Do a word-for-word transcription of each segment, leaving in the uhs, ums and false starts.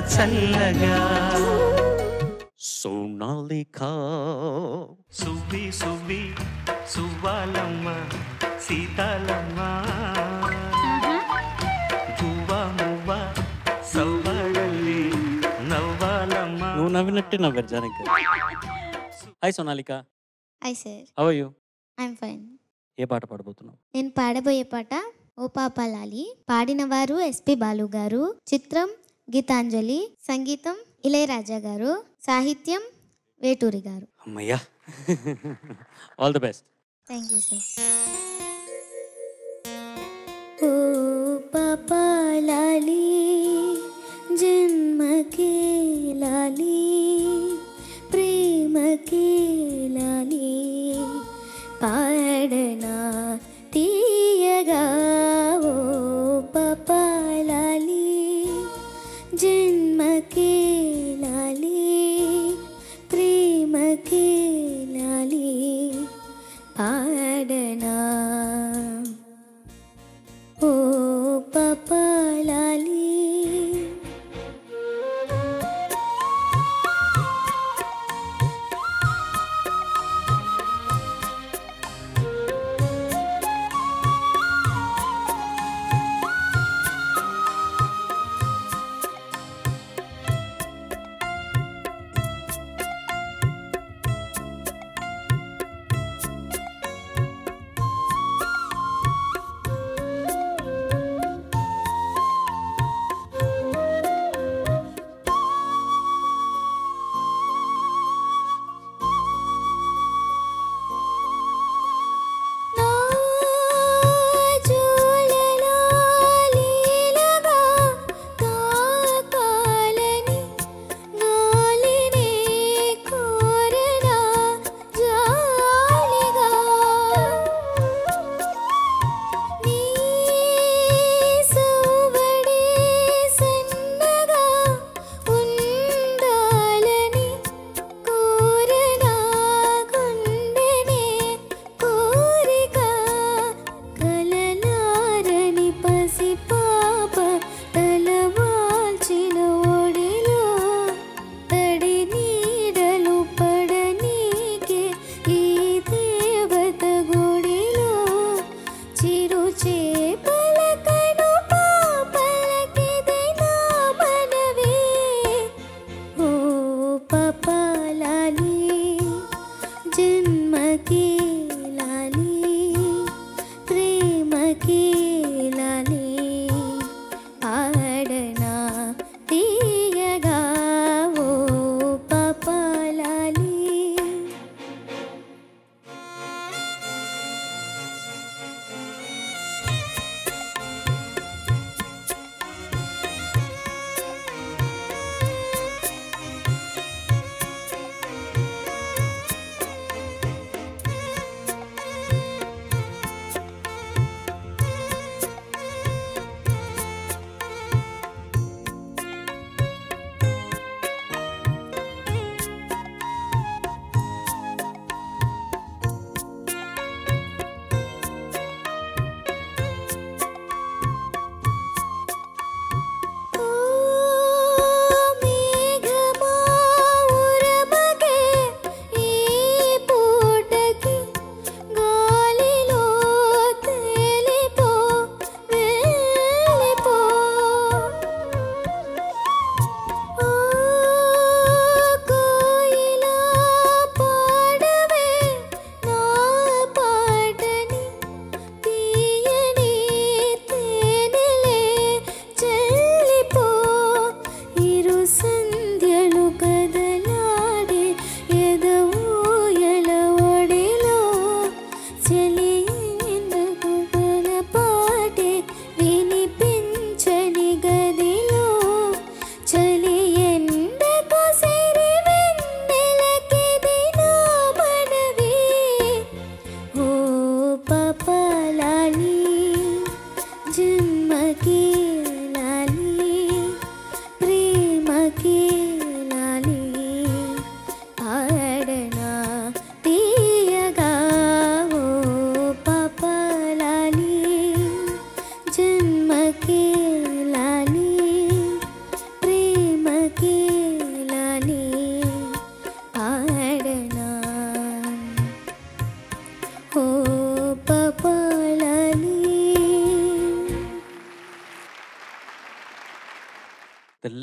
చల్లగా సోనాలిక సువ్వి సువ్వి సువ్వాలమ్మ సీతాలమ్మ గువ్వ మువ్వ సవ్వడల్లి నవ్వాలమ్మ. నువ్వు నవ్వినట్టే నవ్వారు Janaki. Hi Sonalika. Hi sir. How are you? I'm fine. ఏ పాట పాడబోతున్నావు? నేను పాడబోయే పాట ఓ పాపాలాలి. పాడిన వారు ఎస్పి బాలు గారు, చిత్రం గీతాంజలి, సంగీతం ఇళయరాజా గారు, సాహిత్యం వేటూరి గారు. అమ్మయ్యా, all the best. Thank you sir. ఓ పాపాలాలి జన్మకే లాలి ప్రేమకే లాలి పాడనా తీయగా ఓ పాపాలాలి జన్మకే లాలి ప్రేమకే లాలి పాడనా ఓ పాపాలాలి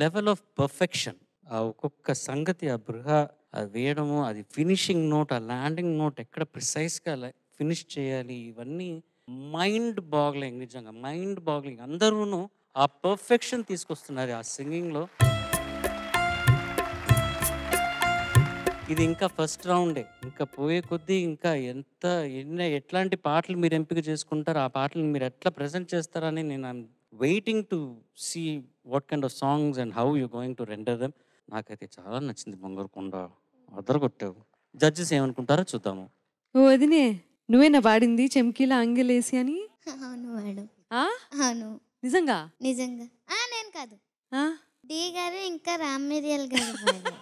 లెవెల్ ఆఫ్ పర్ఫెక్షన్, ఆ ఒక్కొక్క సంగతి, ఆ బృహ అది వేయడము, అది ఫినిషింగ్ నోట్, ఆ ల్యాండింగ్ నోట్ ఎక్కడ ప్రిసైజ్గా ఫినిష్ చేయాలి, ఇవన్నీ మైండ్ బాగ్లింగ్. నిజంగా మైండ్ బాగ్లింగ్. అందరూను ఆ పర్ఫెక్షన్ తీసుకొస్తున్నారు ఆ సింగింగ్లో. ఇది ఇంకా ఫస్ట్ రౌండే. ఇంకా పోయే కొద్దీ ఇంకా ఎంత ఎన్ని ఎట్లాంటి పాటలు మీరు ఎంపిక చేసుకుంటారో, ఆ పాటలు మీరు ఎట్లా ప్రజెంట్ చేస్తారని నేను I'm waiting to see what kind of songs and how you going to render them. నాకైతే చాలా నచ్చింది బంగారుకొండ. అదరగొట్టావు. జడ్జెస్ ఏమనుకుంటారో చూద్దాము. ఓ వదినే, నువ్వేనా పాడింది చెమ్కీల అంగలేసి అని? అవును మేడం. ఆ? అవును నిజంగా? నిజంగా. ఆ, నేను కాదు, ఆ? డి గారు ఇంకా రామ్ మిరియల్ గారు పాడారు.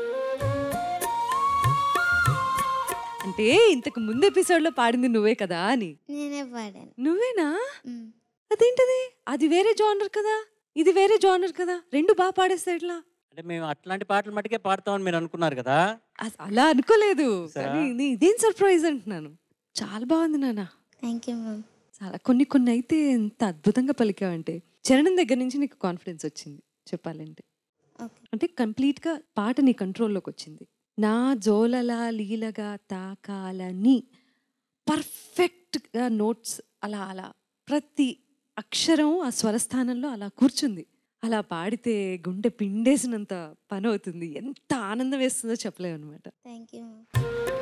అంటే ఇంతకు ముందు ఎపిసోడ్ లో పాడింది నువ్వే కదా అని. నేనే పాడాను. నువ్వేనా? మ్. అదేంటది? అది వేరే జానర్ కదా, ఇది వేరే జానర్ కదా, రెండు బాగా పాడేస్తా ఎట్లా? అంటే మేము అట్లాంటి పాటలు మటుకే పాడతామని మీరు అనుకున్నారు కదా. అస- అలా అనుకోలేదు, సరే. కానీ ఇది ఇదేం సర్ప్రైజ్ అంటున్నాను. చాలా బాగుంది నాన్న. Thank you ma'am. చాలా కొన్ని కొన్ని అయితే ఎంత అద్భుతంగా పలికావంటే చరణం దగ్గర నుంచి నీకు కాన్ఫిడెన్స్ వచ్చింది చెప్పాలంటే. ఓకే. అంటే కంప్లీట్గా పాట నీ కంట్రోల్లోకి వచ్చింది. నా జోలలా లీలగా తాకాలని పర్ఫెక్ట్గా నోట్స్ అలా అలా ప్రతి అక్షరం ఆ స్వరస్థానంలో అలా కూర్చుంది. అలా పాడితే గుండె పిండేసినంత పని అవుతుంది. ఎంత ఆనందం వేస్తుందో చెప్పలేము అనమాట. Thank you ma'am.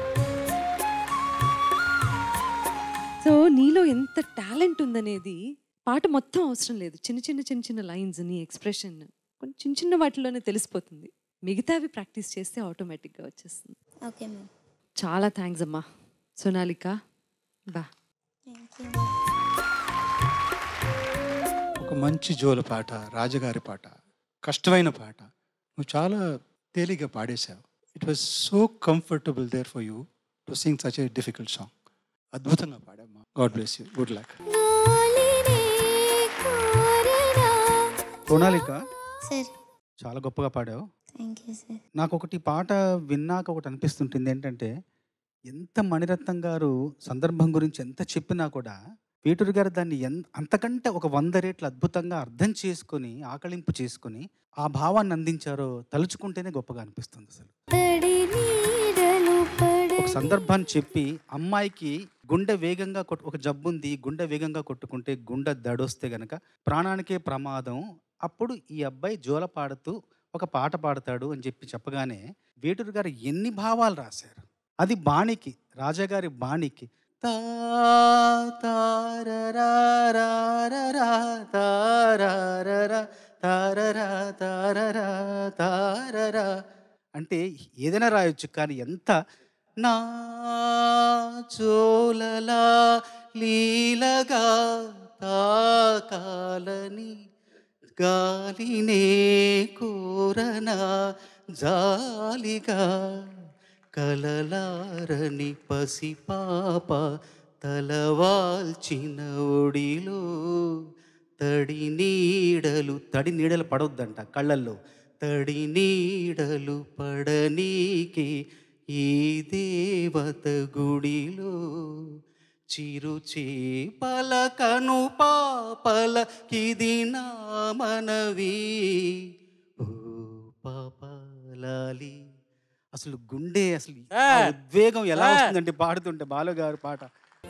సో నీలో ఎంత టాలెంట్ ఉందనేది పాట మొత్తం అవసరం లేదు, చిన్న చిన్న చిన్న చిన్న లైన్స్, నీ ఎక్స్ప్రెషన్ కొంచెం చిన్న చిన్న వాటిలోనే తెలిసిపోతుంది. మిగతావి ప్రాక్టీస్ చేస్తే ఆటోమేటిక్గా వచ్చేస్తుంది. Okay ma'am. చాలా థ్యాంక్స్ అమ్మా సోనాలిక. బా. Thank you. ఒక మంచి జోల పాట, రాజగారి పాట, కష్టమైన పాట, నువ్వు చాలా తేలిగ్గా పాడేశావు. It was so comfortable there for you to sing such a difficult song. అద్భుతంగా పాడమ్మా. God bless you. Good luck. ప్రణాళిక సార్. చాలా గొప్పగా పాడావు. Thank you sir. నాకు ఒకటి పాట విన్నాక ఒకటి అనిపిస్తుంటుంది ఏంటంటే, ఎంత మణిరత్నం గారు సందర్భం గురించి ఎంత చెప్పినా కూడా వేటూరి గారు దాన్ని ఎన్ అంతకంటే ఒక వంద రేట్లు అద్భుతంగా అర్థం చేసుకొని ఆకలింపు చేసుకొని ఆ భావాన్ని అందించారో తలుచుకుంటేనే గొప్పగా అనిపిస్తుంది. అసలు ఒక సందర్భాన్ని చెప్పి అమ్మాయికి గుండె వేగంగా కొట్టు ఒక జబ్బు ఉంది, గుండె వేగంగా కొట్టుకుంటే గుండె దడొస్తే గనక ప్రాణానికే ప్రమాదం, అప్పుడు ఈ అబ్బాయి జోల పాడుతూ ఒక పాట పాడతాడు అని చెప్పి చెప్పగానే వేటూరి గారు ఎన్ని భావాలు రాశారు. అది బాణికి, రాజాగారి బాణికి తా తారరా తారరా తారరా తారరా తారరా అంటే ఏదైనా రాయొచ్చు, కానీ ఎంత నా చోలలా లీలగా తాకాలని గాలినే కోరనా జాలిగా కలలారని పసిపాప తలవాల్చిన ఒడిలో తడి నీడలు తడి నీడలు పడొద్దంట కళ్ళల్లో, తడి నీడలు పడనీకి ఈ దేవత గుడిలో చిరుచే పలకను పాపల కిది నా మనవి ఓ పాపాలాలి. అసలు గుండె అసలు ఆ ఉద్వేగం ఎలా వస్తుందంటే పాడుతుంటే బాలుగారు పాట.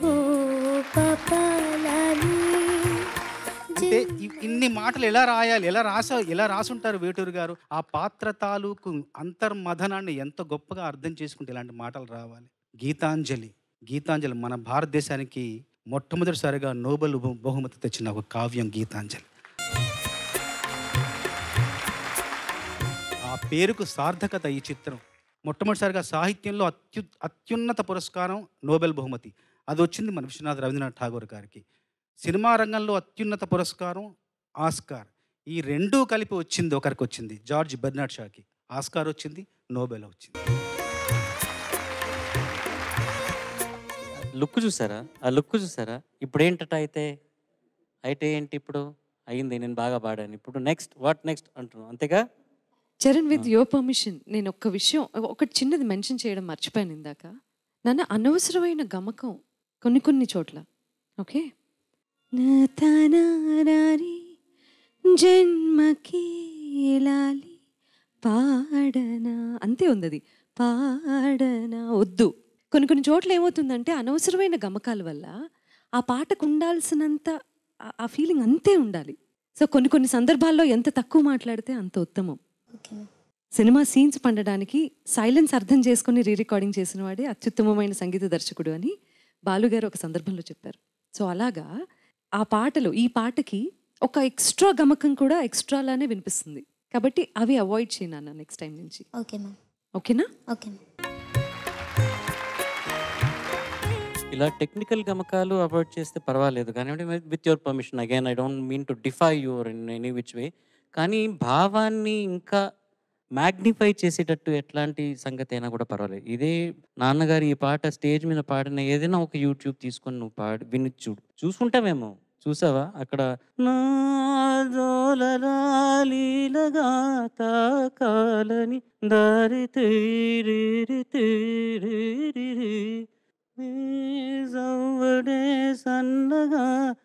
అంటే ఇన్ని మాటలు ఎలా రాయాలి, ఎలా రాసా ఎలా రాసుంటారు వేటూరు గారు. ఆ పాత్ర తాలూకు అంతర్మథనాన్ని ఎంత గొప్పగా అర్థం చేసుకుంటే ఇలాంటి మాటలు రావాలి. గీతాంజలి గీతాంజలి మన భారతదేశానికి మొట్టమొదటిసారిగా నోబెల్ బహుమతి తెచ్చిన ఒక కావ్యం గీతాంజలి. ఆ పేరుకు సార్థకత ఈ చిత్రం. మొట్టమొదటిసారిగా సాహిత్యంలో అత్యు అత్యున్నత పురస్కారం నోబెల్ బహుమతి, అది వచ్చింది మన విశ్వనాథ్ రవీంద్రనాథ్ ఠాగూర్ గారికి. సినిమా రంగంలో అత్యున్నత పురస్కారం ఆస్కార్. ఈ రెండూ కలిపి వచ్చింది ఒకరికి వచ్చింది, జార్జ్ బెర్నార్డ్ షాకి. ఆస్కార్ వచ్చింది, నోబెల్ వచ్చింది. లుక్ చూసారా, ఆ లుక్ చూసారా. ఇప్పుడు ఏంటట అయితే అయితే ఏంటి ఇప్పుడు అయింది, నేను బాగా పాడాను, ఇప్పుడు నెక్స్ట్ వాట్ నెక్స్ట్ అంటున్నాను, అంతేగా. చరణ్, విత్ యువర్ పర్మిషన్ నేను ఒక్క విషయం ఒకటి చిన్నది మెన్షన్ చేయడం మర్చిపోయాను ఇందాక. నాన్న, అనవసరమైన గమకం కొన్ని కొన్ని చోట్ల. ఓకే, జన్మకి లాలి పాడనా అంతే ఉంది అది. పాడనా వద్దు. కొన్ని కొన్ని చోట్ల ఏమవుతుందంటే అనవసరమైన గమకాల వల్ల ఆ పాటకు ఉండాల్సినంత ఆ- ఆ ఫీలింగ్ అంతే ఉండాలి. సో కొన్ని కొన్ని సందర్భాల్లో ఎంత తక్కువ మాట్లాడితే అంత ఉత్తమం. Okay ma'am. సినిమా సీన్స్ పండడానికి సైలెన్స్ అర్థం చేసుకుని రీ రికార్డింగ్ చేసిన వాడే అత్యుత్తమమైన సంగీత దర్శకుడు అని బాలుగారు ఒక సందర్భంలో చెప్పారు. సో అలాగా ఆ పాటలో ఈ పాటకి ఒక ఎక్స్ట్రా గమకం కూడా ఎక్స్ట్రాలానే వినిపిస్తుంది. కాబట్టి అవి అవాయిడ్ చేయను నెక్స్ట్ టైం నుంచి. Okay ma'am. ఓకేనా? Okay ma'am. ఇలా టెక్నికల్ గమకాలు అవాయిడ్ చేస్తే పర్వాలేదు కానివ్వండి, with your permission again I don't mean to defy your in any which way. కానీ భావాన్ని ఇంకా మ్యాగ్నిఫై చేసేటట్టు ఎట్లాంటి సంగతి అయినా కూడా పర్వాలేదు. ఇదే నాన్నగారు ఈ పాట స్టేజ్ మీద పాడిన ఏదైనా ఒక యూట్యూబ్ తీసుకొని నువ్వు పాడి విని చూడు, చూసుకుంటావేమో. చూసావా అక్కడ నా జోలరాలీలగా తాకాలని దారి తీరి తీరి సవ్వడే సన్నగా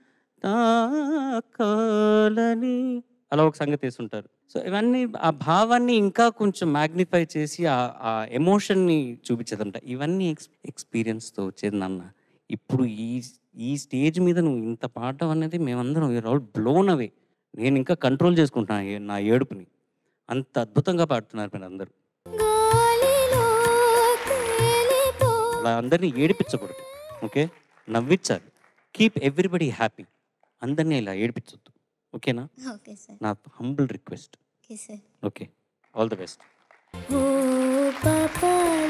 తాకాలని అలా ఒక సంగతి వేస్తుంటారు. సో ఇవన్నీ ఆ భావాన్ని ఇంకా కొంచెం మ్యాగ్నిఫై చేసి ఆ ఆ ఎమోషన్ని చూపించేదంట. ఇవన్నీ ఎక్స్ ఎక్స్పీరియన్స్తో వచ్చేది నాన్న. ఇప్పుడు ఈ ఈ స్టేజ్ మీద నువ్వు ఇంత పాడడం అనేది మేమందరం ఆల్ బ్లోన్ అవే. నేను ఇంకా కంట్రోల్ చేసుకుంటున్నాను ఏ- నా ఏడుపుని. అంత అద్భుతంగా పాడుతున్నారు మీరు అందరూ. అలా అందరినీ ఏడిపించకూడదు, ఓకే? నవ్వించాలి. Keep everybody happy. అందరినీ ఇలా ఏడిపించొద్దు, ఓకేనా? Okay sir. నా humble request. Okay sir. Okay, all the best. ఓ పాపా